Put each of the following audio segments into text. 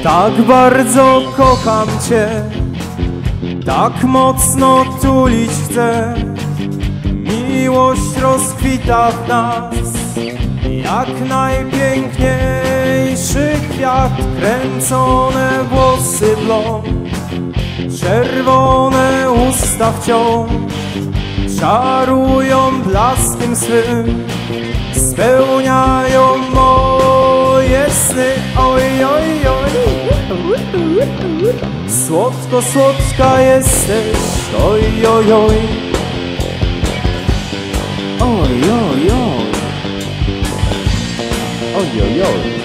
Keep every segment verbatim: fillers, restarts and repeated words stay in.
Tak bardzo kocham Cię, tak mocno tulić chcę. Miłość rozkwita w nas jak najpiękniejszy kwiat. Kręcone włosy blond, czerwone usta wciąż czarują blaskiem swym, spełniają moje sny. Oj, oj, oj. Słodko, słodka jesteś. Oj, oj, oj. Oj, oj, oj. Oj, oj, oj.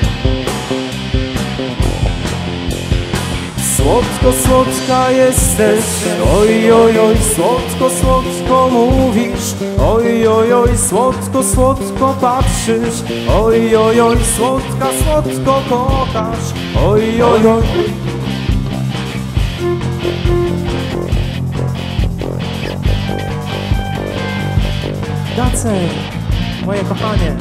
Słodko, słodka jesteś. Oj, oj, oj. Słodko, słodko mówisz. Oj, oj, oj. Słodko, słodko patrzysz. Oj, oj, oj. Słodka, słodko kochasz. Oj, oj, oj. Dacek, moje kochanie.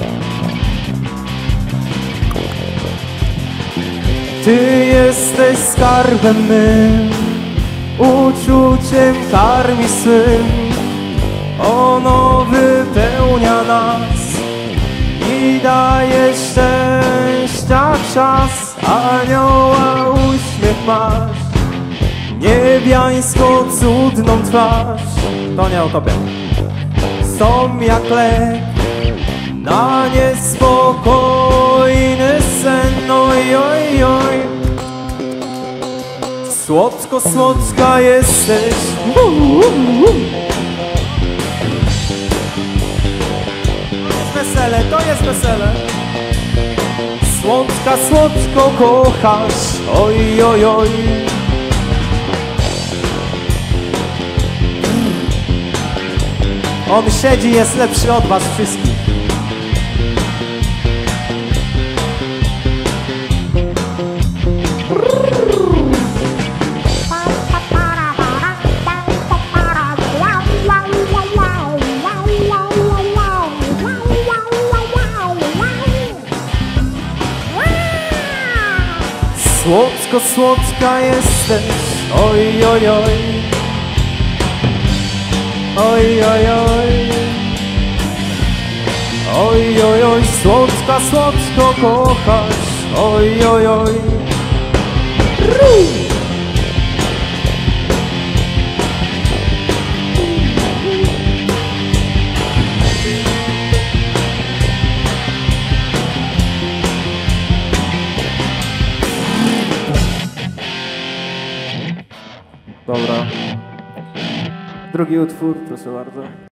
Ty jesteś skarbem mym, uczuciem karmi swym. Ono wypełnia nas i daje szczęścia czas. Anioła uśmiech masz, niebiańsko cudną twarz. To nie utopię. Są jak lek na niespokojny sen. Oj, oj, oj. Słodko, słodka jesteś. To jest wesele, to jest wesele. Słodka, słodko kochasz. Oj, oj, oj. On siedzi, jest lepszy od was wszystkich. Słodko, słodka jesteś. Oj, oj, oj. Oj, oj, oj. Oj, oj, oj. Słodka, słodko kochasz. Oj, oj, oj. Dobra. Drugi utwór, proszę bardzo.